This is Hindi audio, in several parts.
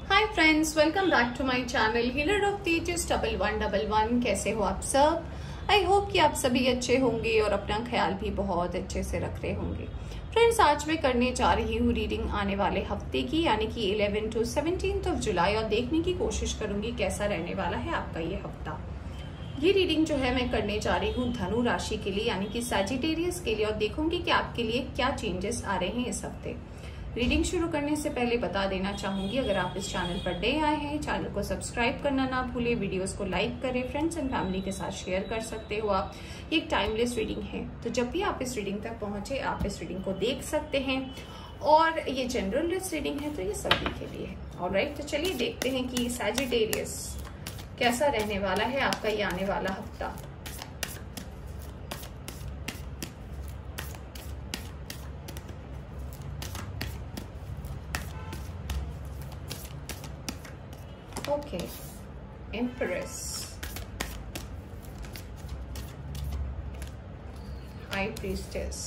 Hi friends, welcome back to my channel healer of Tejas 1111। कैसे हो आप सब? आई होप कि आप सभी अच्छे होंगे और अपना ख्याल भी बहुत अच्छे से रख रहे होंगे। फ्रेंड्स, आज मैं करने जा रही हूँ रीडिंग आने वाले हफ्ते की, यानी कि 11 to 17 जुलाई, और देखने की कोशिश करूंगी कैसा रहने वाला है आपका ये हफ्ता। ये रीडिंग जो है मैं करने जा रही हूँ धनु राशि के लिए, यानी कि सैजिटेरियस के लिए, और देखूंगी कि आपके लिए क्या चेंजेस आ रहे हैं इस हफ्ते। रीडिंग शुरू करने से पहले बता देना चाहूंगी, अगर आप इस चैनल पर नए आए हैं, चैनल को सब्सक्राइब करना ना भूले, वीडियोस को लाइक करें, फ्रेंड्स एंड फैमिली के साथ शेयर कर सकते हो आप। ये एक टाइमलेस रीडिंग है, तो जब भी आप इस रीडिंग तक पहुंचे आप इस रीडिंग को देख सकते हैं। और ये जनरलिस्ट रीडिंग है, तो ये सभी के लिए है। ऑलराइट, तो चलिए देखते हैं कि सैजिटेरियस कैसा रहने वाला है आपका ये आने वाला हफ्ता। Okay, empress, high priestess,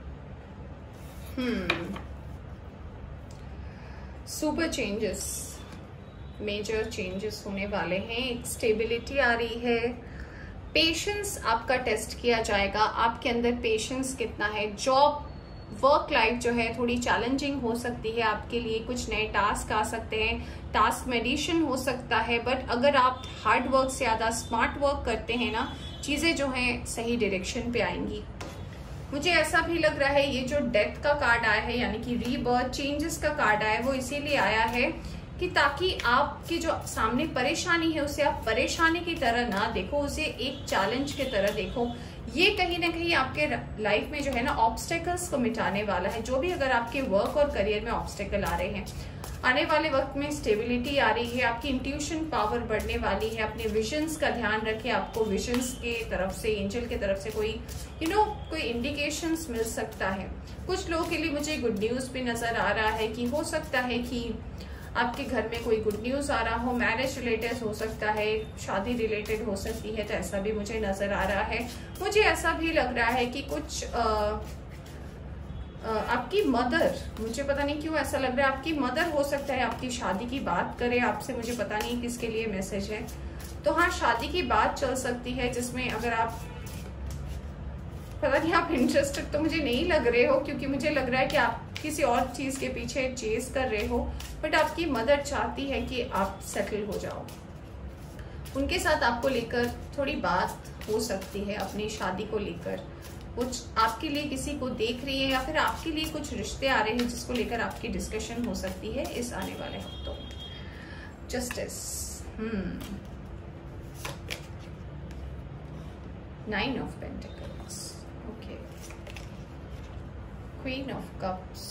super changes, major changes होने वाले हैं। एक स्टेबिलिटी आ रही है। पेशेंस आपका टेस्ट किया जाएगा, आपके अंदर पेशेंस कितना है। जॉब वर्क लाइफ जो है थोड़ी चैलेंजिंग हो सकती है आपके लिए, कुछ नए टास्क आ सकते हैं, टास्क में एडिशन हो सकता है, बट अगर आप हार्ड वर्क से ज्यादा स्मार्ट वर्क करते हैं ना, चीजें जो हैं सही डायरेक्शन पे आएंगी। मुझे ऐसा भी लग रहा है, ये जो डेथ का कार्ड आया है, यानी कि रीबर्थ, चेंजेस का कार्ड आया है, वो इसीलिए आया है कि ताकि आपकी जो सामने परेशानी है उसे आप परेशानी की तरह ना देखो, उसे एक चैलेंज की तरह देखो। ये कहीं ना कहीं आपके लाइफ में जो है ना ऑब्स्टेकल्स को मिटाने वाला है। जो भी अगर आपके वर्क और करियर में ऑब्स्टेकल आ रहे हैं, आने वाले वक्त में स्टेबिलिटी आ रही है, आपकी इंट्यूशन पावर बढ़ने वाली है। अपने विजन्स का ध्यान रखें, आपको विजन्स के तरफ से, एंजल की तरफ से कोई कोई इंडिकेशंस मिल सकता है। कुछ लोगों के लिए मुझे गुड न्यूज भी नजर आ रहा है कि हो सकता है कि आपके घर में कोई गुड न्यूज आ रहा हो, मैरिज रिलेटेड हो सकता है, शादी रिलेटेड हो सकती है, तो ऐसा भी मुझे नजर आ रहा है। मुझे ऐसा भी लग रहा है कि कुछ आपकी मदर, मुझे पता नहीं क्यों ऐसा लग रहा है आपकी मदर हो सकता है आपकी शादी की बात करे आपसे, मुझे पता नहीं किसके लिए मैसेज है। तो हाँ, शादी की बात चल सकती है, जिसमें अगर आप पता नहीं आप इंटरेस्टेड तो मुझे नहीं लग रहे हो, क्योंकि मुझे लग रहा है कि आप किसी और चीज के पीछे चेस कर रहे हो, बट आपकी मदर चाहती है कि आप सेटल हो जाओ। उनके साथ आपको लेकर थोड़ी बात हो सकती है, अपनी शादी को लेकर। कुछ आपके लिए किसी को देख रही है, या फिर आपके लिए कुछ रिश्ते आ रहे हैं जिसको लेकर आपकी डिस्कशन हो सकती है इस आने वाले हफ्तों। Justice, 9 of Pentacles, okay, Queen of Cups,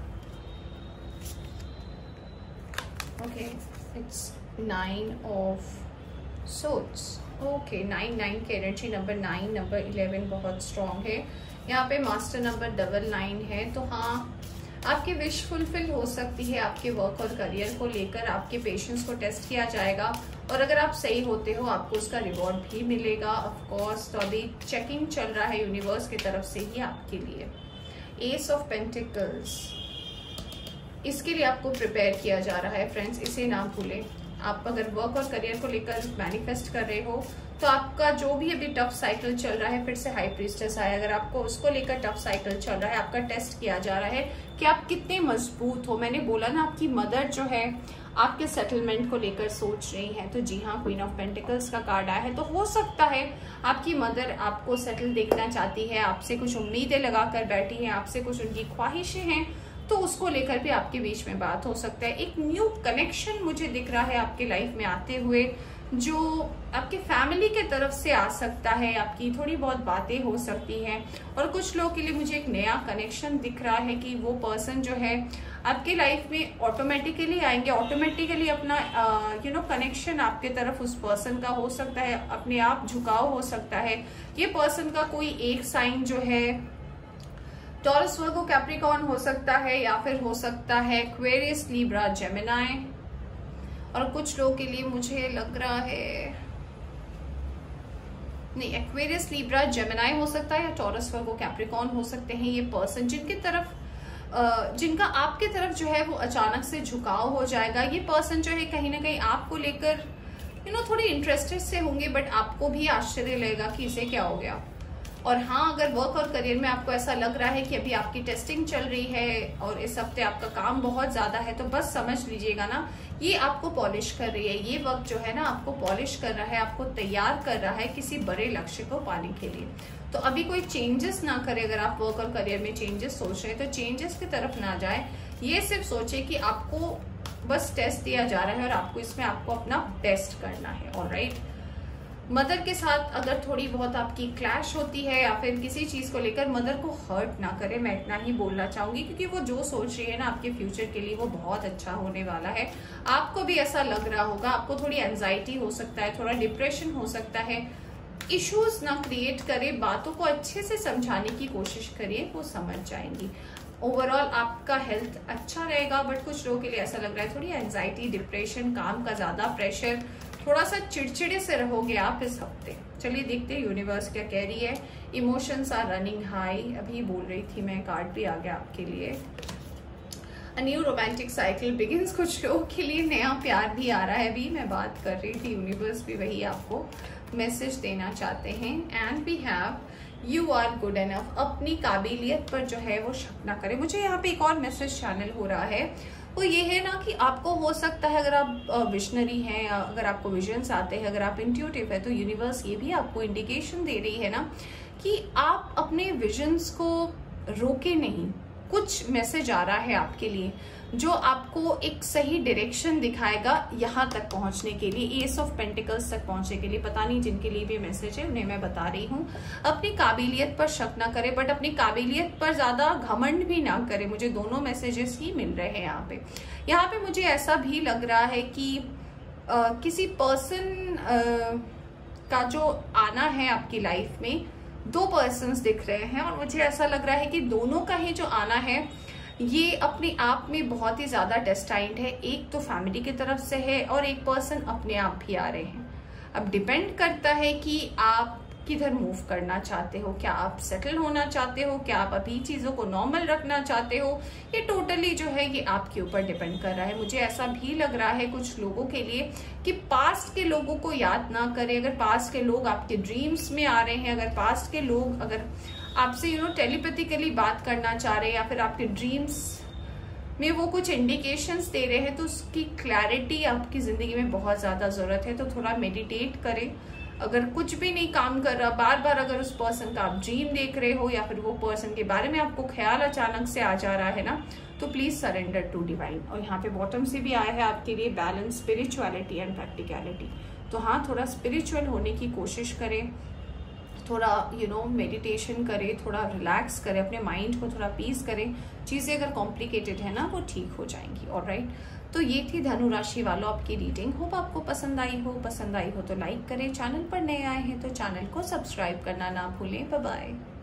okay, it's 9 of Swords, okay, 9 की एनर्जी, नंबर 9, नंबर 11 बहुत स्ट्रॉन्ग है। यहाँ पे मास्टर नंबर 99 है, तो हाँ, आपकी विश फुलफिल हो सकती है। आपके वर्क और करियर को लेकर आपके पेशेंस को टेस्ट किया जाएगा, और अगर आप सही होते हो आपको उसका रिवॉर्ड भी मिलेगा ऑफ कोर्स। तो अभी चेकिंग चल रहा है यूनिवर्स की तरफ से ही आपके लिए। एस ऑफ पेंटिकल्स, इसके लिए आपको प्रिपेयर किया जा रहा है फ्रेंड्स, इसे ना भूलें। आप अगर वर्क और करियर को लेकर मैनिफेस्ट कर रहे हो, तो आपका जो भी अभी टफ साइकिल चल रहा है, फिर से हाई प्रीस्टेस आया, अगर आपको उसको लेकर टफ साइकिल चल रहा है, आपका टेस्ट किया जा रहा है कि आप कितने मजबूत हो। मैंने बोला ना, आपकी मदर जो है आपके सेटलमेंट को लेकर सोच रही है, तो जी हाँ, क्वीन ऑफ पेंटिकल्स का कार्ड आया है। तो हो सकता है आपकी मदर आपको सेटल देखना चाहती है, आपसे कुछ उम्मीदें लगाकर बैठी है, आपसे कुछ उनकी ख्वाहिशें हैं, तो उसको लेकर भी आपके बीच में बात हो सकता है। एक न्यू कनेक्शन मुझे दिख रहा है आपके लाइफ में आते हुए, जो आपके फैमिली के तरफ से आ सकता है। आपकी थोड़ी बहुत बातें हो सकती हैं, और कुछ लोगों के लिए मुझे एक नया कनेक्शन दिख रहा है कि वो पर्सन जो है आपके लाइफ में ऑटोमेटिकली आएंगे, ऑटोमेटिकली अपना कनेक्शन आपके तरफ उस पर्सन का हो सकता है, अपने आप झुकाव हो सकता है। ये पर्सन का कोई एक साइन जो है टॉरस, वर्गो, कैप्रिकॉर्न हो सकता है, या फिर हो सकता है एक्वेरियस, लिब्रा, जेमिनाई। और कुछ लोगों के लिए मुझे लग रहा है नहीं, एक्वेरियस, लिब्रा, जेमिनाई हो सकता है, या टॉरस, वर्गो, कैप्रिकॉर्न हो सकते हैं ये पर्सन, जिनकी तरफ जिनका आपके तरफ जो है वो अचानक से झुकाव हो जाएगा। ये पर्सन जो है कहीं ना कहीं आपको लेकर थोड़ी इंटरेस्टेड से होंगे, बट आपको भी आश्चर्य लगेगा कि इसे क्या हो गया। और हाँ, अगर वर्क और करियर में आपको ऐसा लग रहा है कि अभी आपकी टेस्टिंग चल रही है और इस हफ्ते आपका काम बहुत ज्यादा है, तो बस समझ लीजिएगा ना, ये आपको पॉलिश कर रही है। ये वक्त जो है ना आपको पॉलिश कर रहा है, आपको तैयार कर रहा है किसी बड़े लक्ष्य को पाने के लिए। तो अभी कोई चेंजेस ना करे। अगर आप वर्क और करियर में चेंजेस सोच रहे हैं तो चेंजेस की तरफ ना जाए। ये सिर्फ सोचे कि आपको बस टेस्ट दिया जा रहा है और आपको इसमें आपको अपना बेस्ट करना है। ऑलराइट, मदर के साथ अगर थोड़ी बहुत आपकी क्लैश होती है या फिर किसी चीज को लेकर, मदर को हर्ट ना करे, मैं इतना ही बोलना चाहूंगी, क्योंकि वो जो सोच रही है ना आपके फ्यूचर के लिए वो बहुत अच्छा होने वाला है। आपको भी ऐसा लग रहा होगा, आपको थोड़ी एंजाइटी हो सकता है, थोड़ा डिप्रेशन हो सकता है। इश्यूज ना क्रिएट करे, बातों को अच्छे से समझाने की कोशिश करिए, वो समझ जाएंगी। ओवरऑल आपका हेल्थ अच्छा रहेगा, बट कुछ लोगों के लिए ऐसा लग रहा है थोड़ी एंजाइटी, डिप्रेशन, काम का ज्यादा प्रेशर, थोड़ा सा चिड़चिड़े से रहोगे आप इस हफ्ते। चलिए देखते हैं यूनिवर्स क्या कह रही है। इमोशंस आर रनिंग हाई, अभी बोल रही थी मैं, कार्ड भी आ गया आपके लिए। A new romantic cycle begins, कुछ लोगों के लिए नया प्यार भी आ रहा है। अभी मैं बात कर रही थी, यूनिवर्स भी वही आपको मैसेज देना चाहते हैं। And we have you are good enough. अपनी काबिलियत पर जो है वो शक ना करें। मुझे यहाँ पे एक और मैसेज चैनल हो रहा है, वो ये है ना कि आपको हो सकता है, अगर आप विजनरी हैं, अगर आपको विजन्स आते हैं, अगर आप इंट्यूटिव है, तो यूनिवर्स ये भी आपको इंडिकेशन दे रही है ना कि आप अपने विजन्स को रोके नहीं। कुछ मैसेज आ रहा है आपके लिए जो आपको एक सही डायरेक्शन दिखाएगा यहाँ तक पहुंचने के लिए, एस ऑफ पेंटिकल्स तक पहुंचने के लिए। पता नहीं जिनके लिए भी मैसेज है उन्हें मैं बता रही हूँ, अपनी काबिलियत पर शक ना करे, बट अपनी काबिलियत पर ज्यादा घमंड भी ना करे। मुझे दोनों मैसेजेस ही मिल रहे हैं यहाँ पे। यहाँ पे मुझे ऐसा भी लग रहा है कि किसी पर्सन का जो आना है आपकी लाइफ में, दो पर्सन्स दिख रहे हैं और मुझे ऐसा लग रहा है कि दोनों का ही जो आना है ये अपने आप में बहुत ही ज्यादा डेस्टाइंड है। एक तो फैमिली की तरफ से है और एक पर्सन अपने आप भी आ रहे हैं। अब डिपेंड करता है कि आप किधर मूव करना चाहते हो। क्या आप सेटल होना चाहते हो, क्या आप अभी चीजों को नॉर्मल रखना चाहते हो, ये टोटली जो है ये आपके ऊपर डिपेंड कर रहा है। मुझे ऐसा भी लग रहा है कुछ लोगों के लिए कि पास्ट के लोगों को याद ना करें। अगर पास्ट के लोग आपके ड्रीम्स में आ रहे हैं, अगर पास्ट के लोग अगर आपसे टेलीपैथिकली बात करना चाह रहे हैं या फिर आपके ड्रीम्स में वो कुछ इंडिकेशंस दे रहे हैं, तो उसकी क्लैरिटी आपकी जिंदगी में बहुत ज्यादा जरूरत है। तो थोड़ा मेडिटेट करें। अगर कुछ भी नहीं काम कर रहा, बार बार अगर उस पर्सन का आप ड्रीम देख रहे हो या फिर वो पर्सन के बारे में आपको ख्याल अचानक से आ जा रहा है ना, तो प्लीज सरेंडर टू डिवाइन। और यहाँ पे बॉटम से भी आया है आपके लिए बैलेंस, स्पिरिचुअलिटी एंड प्रैक्टिकलिटी। तो हाँ, थोड़ा स्पिरिचुअल होने की कोशिश करें, थोड़ा मेडिटेशन करें, थोड़ा रिलैक्स करें, अपने माइंड को थोड़ा पीस करें। चीजें अगर कॉम्प्लिकेटेड है ना वो ठीक हो जाएंगी। ऑलराइट, तो ये थी धनु राशि वालों आपकी रीडिंग। होप आपको पसंद आई हो तो लाइक करें, चैनल पर नए आए हैं तो चैनल को सब्सक्राइब करना ना भूलें। Bye bye.